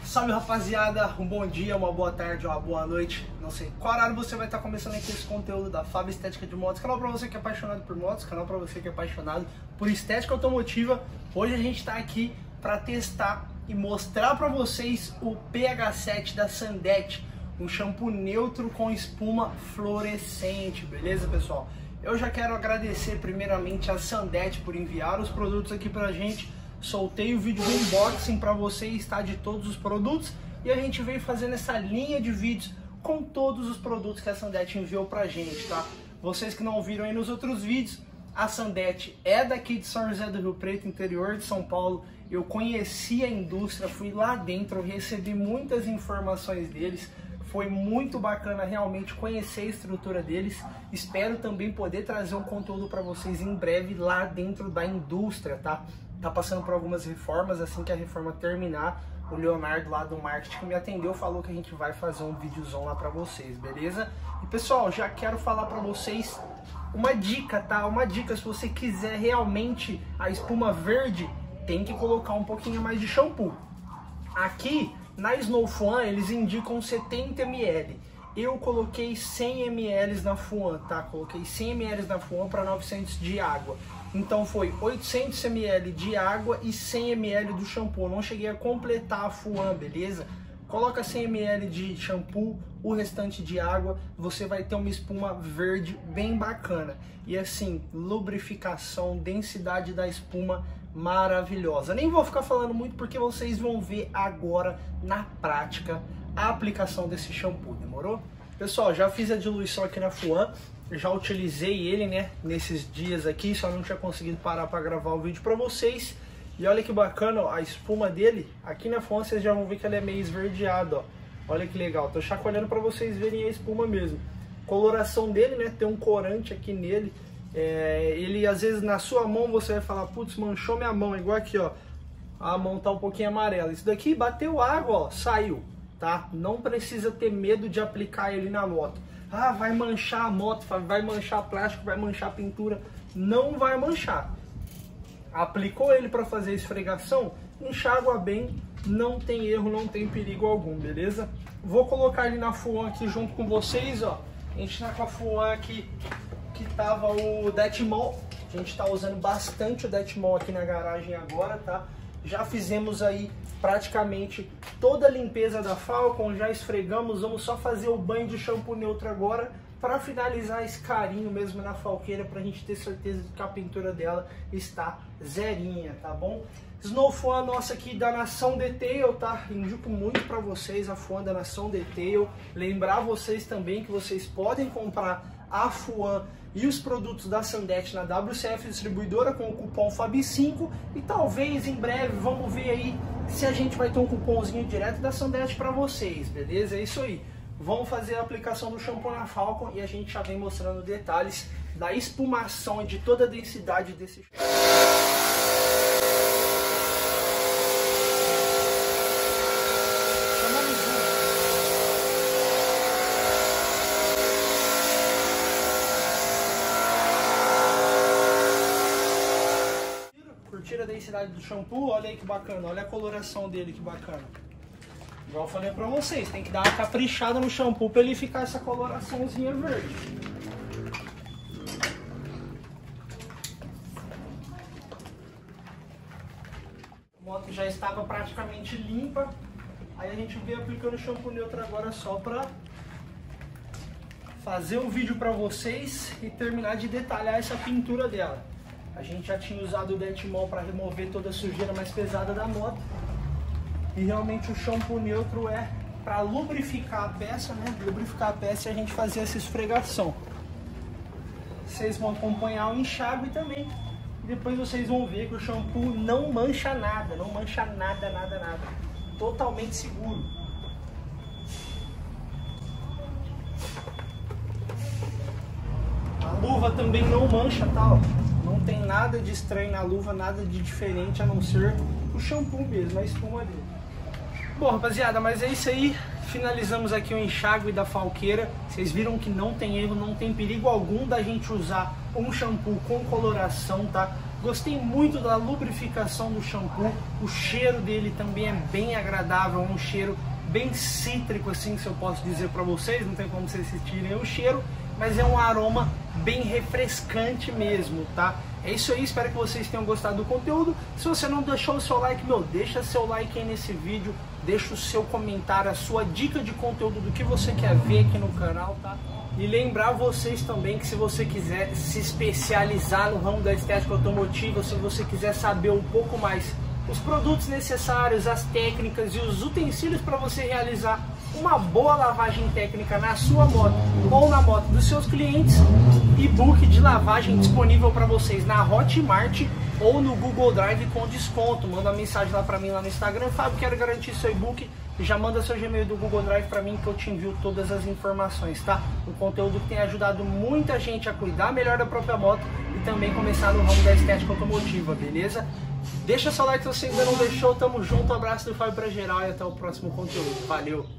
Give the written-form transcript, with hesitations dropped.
Salve rapaziada, um bom dia, uma boa tarde, uma boa noite, não sei qual horário você vai estar começando aqui esse conteúdo da Fábio Estética de Motos, canal pra você que é apaixonado por motos, canal pra você que é apaixonado por estética automotiva. Hoje a gente tá aqui para testar e mostrar pra vocês o PH7 da Sandete, um shampoo neutro com espuma fluorescente, beleza pessoal? Eu já quero agradecer primeiramente a Sandete por enviar os produtos aqui pra gente. Soltei o vídeo do unboxing para vocês, tá, de todos os produtos, e a gente veio fazendo essa linha de vídeos com todos os produtos que a Sandete enviou pra gente, tá? Vocês que não viram aí nos outros vídeos, a Sandete é daqui de São José do Rio Preto, interior de São Paulo. Eu conheci a indústria, fui lá dentro, recebi muitas informações deles. Foi muito bacana realmente conhecer a estrutura deles. Espero também poder trazer um conteúdo para vocês em breve lá dentro da indústria, tá? Tá passando por algumas reformas, assim que a reforma terminar, o Leonardo lá do marketing me atendeu, falou que a gente vai fazer um videozão lá para vocês, beleza? E pessoal, já quero falar para vocês uma dica, tá? Uma dica, se você quiser realmente a espuma verde, tem que colocar um pouquinho mais de shampoo. Aqui na Snow Fuan eles indicam 70 ml. Eu coloquei 100 ml na Fuan, tá? Coloquei 100 ml na Fuan para 900 de água. Então foi 800 ml de água e 100 ml do shampoo. Eu não cheguei a completar a Fuan, beleza? Coloca 100 ml de shampoo, o restante de água, você vai ter uma espuma verde bem bacana. E assim, lubrificação, densidade da espuma maravilhosa. Nem vou ficar falando muito porque vocês vão ver agora na prática a aplicação desse shampoo, demorou? Pessoal, já fiz a diluição aqui na Fuan, já utilizei ele, né, nesses dias aqui, só não tinha conseguido parar para gravar o vídeo para vocês. E olha que bacana, ó, a espuma dele, aqui na Fuan vocês já vão ver que ela é meio esverdeada, ó. Olha que legal, tô chacoalhando para vocês verem a espuma mesmo. Coloração dele, né, tem um corante aqui nele. Ele às vezes na sua mão você vai falar, putz, manchou minha mão, igual aqui, ó, a mão tá um pouquinho amarela. Isso daqui bateu água, ó, saiu, tá? Não precisa ter medo de aplicar ele na moto. Ah, vai manchar a moto, vai manchar plástico, vai manchar pintura. Não vai manchar. Aplicou ele para fazer esfregação, enxágua bem, não tem erro, não tem perigo algum, beleza? Vou colocar ele na Fuan aqui junto com vocês, ó. A gente tá com a Fuan aqui que tava o Detmol. A gente tá usando bastante o Detmol aqui na garagem agora, tá? Já fizemos aí praticamente toda a limpeza da Falcon, já esfregamos, vamos só fazer o banho de shampoo neutro agora para finalizar esse carinho mesmo na falqueira, para a gente ter certeza de que a pintura dela está zerinha, tá bom? Snow Fuan nossa aqui da Nação Detail, tá? Indico muito para vocês a Fuan da Nação Detail. Lembrar vocês também que vocês podem comprar a Fuan e os produtos da Sandete na WCF Distribuidora com o cupom FABI5, e talvez em breve vamos ver aí se a gente vai ter um cupomzinho direto da Sandete para vocês, beleza? É isso aí. Vamos fazer a aplicação do shampoo na Falcon e a gente já vem mostrando detalhes da espumação e de toda a densidade desse shampoo. Curtiram a densidade do shampoo? Olha aí que bacana, olha a coloração dele, que bacana. Igual eu falei pra vocês, tem que dar uma caprichada no shampoo pra ele ficar essa coloraçãozinha verde. A moto já estava praticamente limpa, aí a gente veio aplicando o shampoo neutro agora só pra fazer um vídeo pra vocês e terminar de detalhar essa pintura dela. A gente já tinha usado o Detmol para remover toda a sujeira mais pesada da moto. E realmente o shampoo neutro é para lubrificar a peça, né? Lubrificar a peça e a gente fazer essa esfregação. Vocês vão acompanhar o enxágue também. E depois vocês vão ver que o shampoo não mancha nada. Não mancha nada, nada, nada. Totalmente seguro. A luva também não mancha, tá? Ó. Não tem nada de estranho na luva, nada de diferente a não ser o shampoo mesmo, a espuma dele. Bom, rapaziada, mas é isso aí. Finalizamos aqui o enxágue da falqueira. Vocês viram que não tem erro, não tem perigo algum da gente usar um shampoo com coloração, tá? Gostei muito da lubrificação do shampoo, o cheiro dele também é bem agradável, um cheiro bem cítrico, assim, se eu posso dizer para vocês, não tem como vocês sentirem o cheiro, mas é um aroma bem refrescante mesmo, tá? É isso aí, espero que vocês tenham gostado do conteúdo. Se você não deixou o seu like, deixa seu like aí nesse vídeo, deixa o seu comentário, a sua dica de conteúdo do que você quer ver aqui no canal, tá? E lembrar vocês também que se você quiser se especializar no ramo da estética automotiva, se você quiser saber um pouco mais os produtos necessários, as técnicas e os utensílios para você realizar uma boa lavagem técnica na sua moto ou na moto dos seus clientes, e-book de lavagem disponível para vocês na Hotmart ou no Google Drive com desconto. Manda uma mensagem lá para mim lá no Instagram, Fábio, quero garantir seu e-book, e já manda seu Gmail do Google Drive para mim que eu te envio todas as informações, tá? Um conteúdo que tem ajudado muita gente a cuidar melhor da própria moto e também começar no ramo da estética automotiva, beleza? Deixa seu like se você ainda não deixou, tamo junto, um abraço do Fábio pra geral e até o próximo conteúdo. Valeu!